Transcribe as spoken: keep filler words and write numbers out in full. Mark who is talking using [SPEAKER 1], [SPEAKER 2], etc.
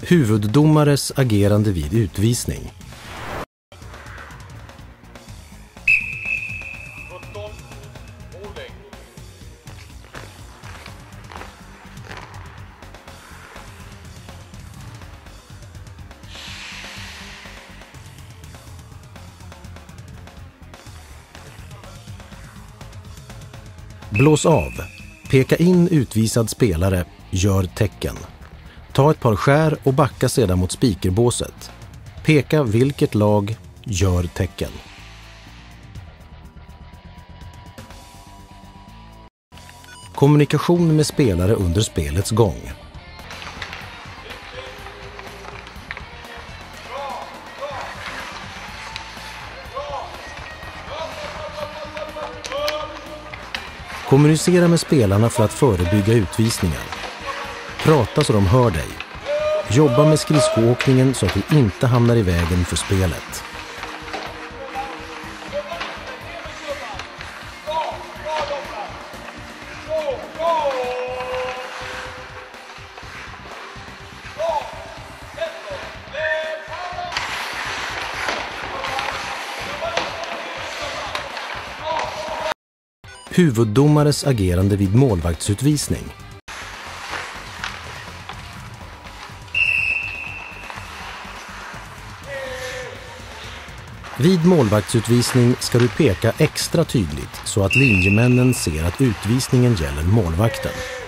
[SPEAKER 1] Huvuddomares agerande vid utvisning. Blås av. Peka in utvisad spelare. Gör tecken. Ta ett par skär och backa sedan mot spikerbåset. Peka vilket lag. Gör tecken. Kommunikation med spelare under spelets gång. Kommunicera med spelarna för att förebygga utvisningar. Prata så de hör dig. Jobba med skridskoåkningen så att du inte hamnar i vägen för spelet. Huvuddomares agerande vid målvaktsutvisning. Vid målvaktsutvisning ska du peka extra tydligt så att linjemännen ser att utvisningen gäller målvakten.